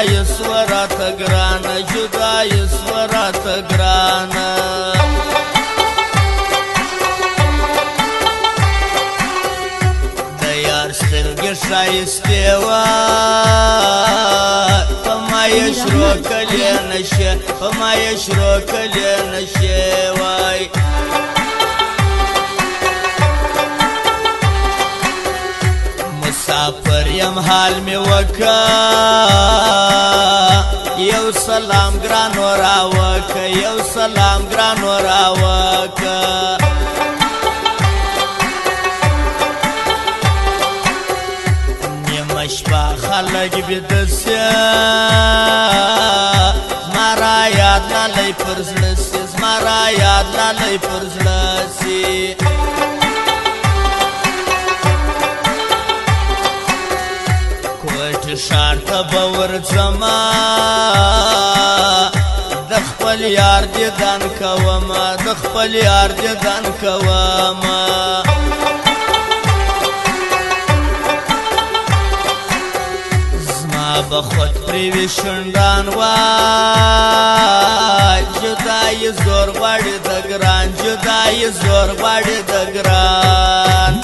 جدای سورات گرانه جدای سورات گرانه دیار سترگی شایستی وای پمایش رو کلی نشه پمایش رو کلی نشه وای مسافر یم حال می وکا یو سلام گرانو را وکا یو سلام گرانو را وکا نیمه شپه خلق بیدسی زمارا یاد لالی پر زړه سي زمارا یاد لالی پر زړه سي شار ته به ورځمه د خپل یار دیدن کومه د خپل یار دیدن کومه زما به خود پرې شونډان وای جدای زور غواړي د ګران جدای زور غواړي د ګران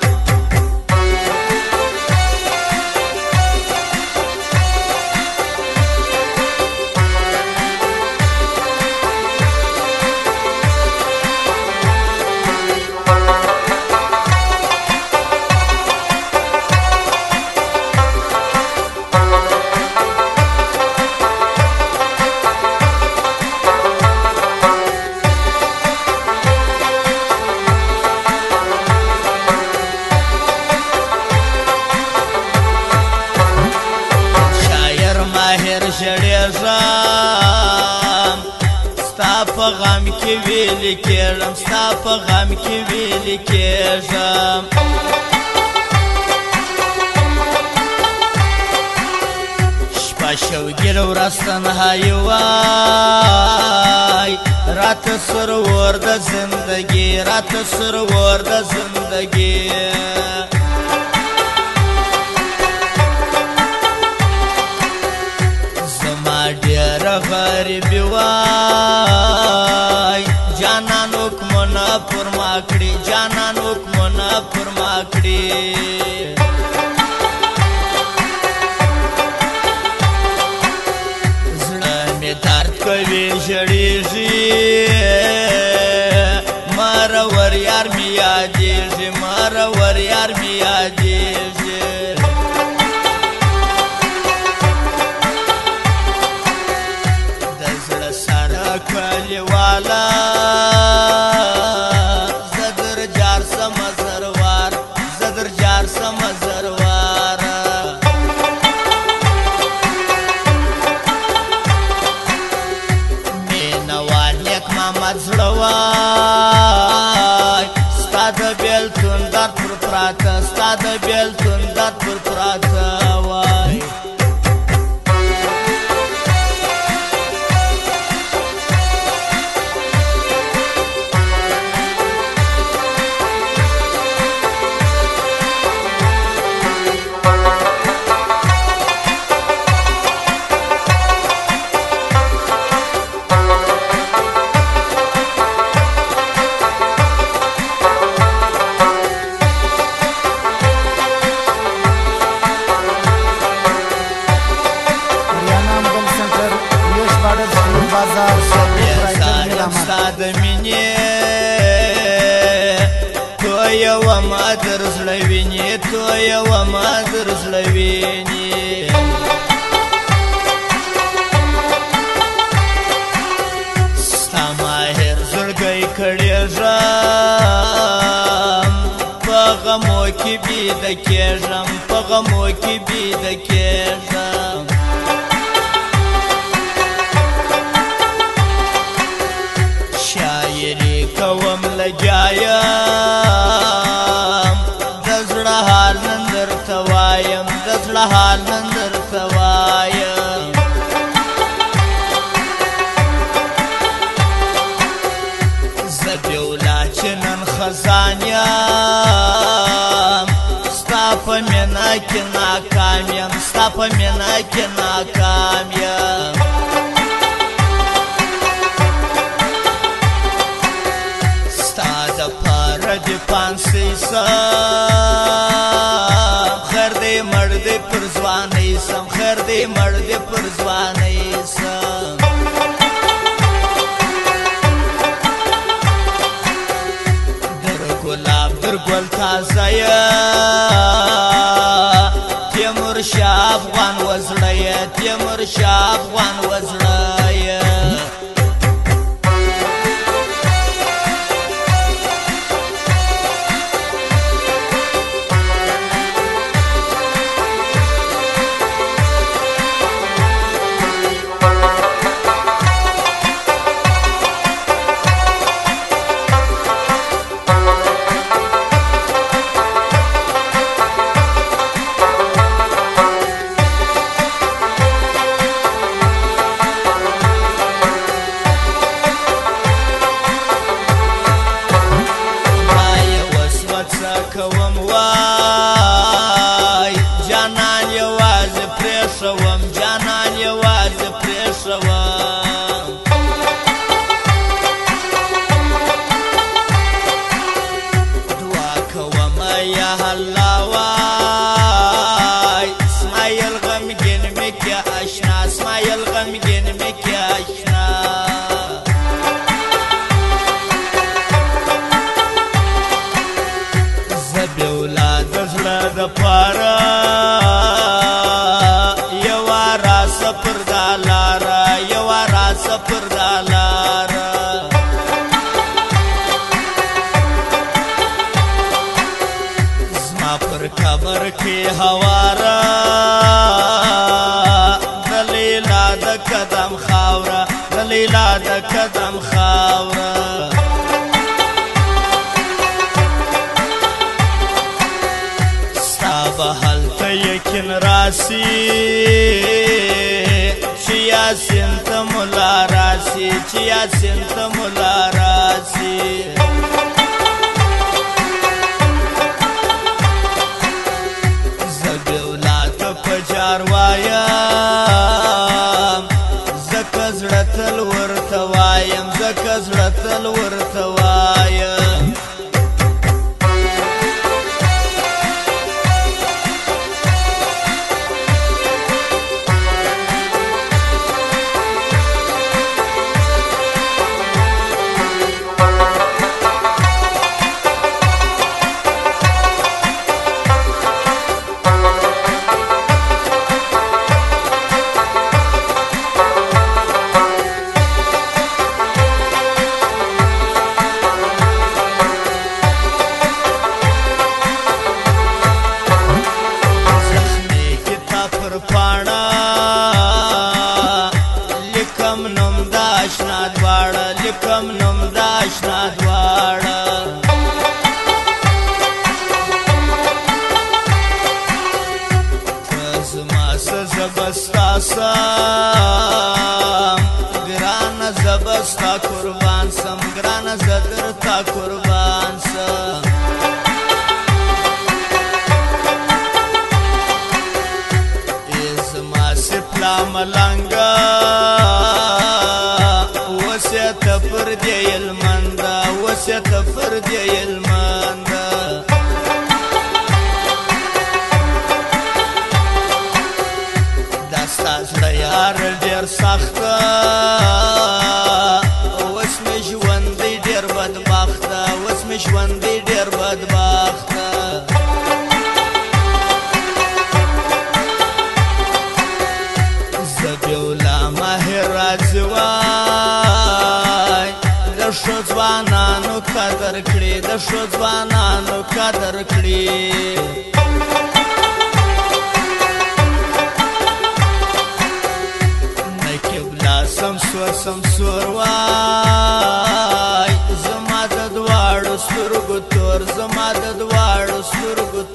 ژړېږم ستا په غم کې ویلې کېږم ستا په غم کې ویلې کېږم شپه شوګیر ورځ تنهایي وای راته سرور د زندګي راته سرور د زندګي ډېره غریبي وای جانان حکمونه پر ما کړي جانان حکمونه پر ما کړي زړه مې درد کوي ژړېږي مرور یار مې یادېږي مرور یار مې یادېږي کلیوالا زدر جار سم زروار زدر جار سم زروار مینوان یک محمد زړوای ستا د بیلتون درد پر پراته ستا د بیلتون درد پر پراته وای د مینې تو یوه ما در زړه وینې تو یوه ما در زړه وینې ستا ماهر زړګی کړېږم په غمو کې بیده کېږم په غمو کې بیده کېږم کوم لګایم د زړه حال نن درته وایم د زړه حال نن درته وایم زه بیولا چې نن خزان یم ستا په مینا کې ناکام یم ستا په مینه کې ناکام یم ستا دپاره دې پانسۍ سم خیر دې مړ دې پر ځوانۍ سم خیر دې مړ دې پر ځوانۍ سم در گل تازه تیمور شاه افغان وزړه تیمور شاه افغان وزړه کوم وای جانان یوازې پرېښوم جانان یوازې پرېښوم دعا کوم یا الله وای اسماعیل غمګین مې کې اشنا اسماعیل غمګین مې کې اشنا دپاره یوه راسه پر دا لاره یوه راسه پر دا لاره زما پر قبر کې هواره د لیلا د قدم خاوره د لیلا د قدم خاوره هلته یقین راسي چې یاسین ته ملا راسي چې یاسین ته ملا راسي زه بیولا ته په جار وایم ځکه زړه تل ورته وایم ځکه زړه تل ورته وایم لیکم نوم د اشنا دواړه ته زما څه زه به ستا سم ګرانه زه به ستا قربان سم ګرانه زه درته قربان سم ای زما سپلا ملنګه وسیت پر دی المنده وسیت پر دی المنده دستا زړه یار ډېر سخته اوس مې ژوندی ډېر بدبخته اوس مې ژوندی ډېر بدبخته زه بیولا ماهر راځوای د ښو ځوانانو قدر کړي د ښو ځوانانو قدر کړي سمسور وای زما د دواړو سترګو تور زما د دواړو سترګو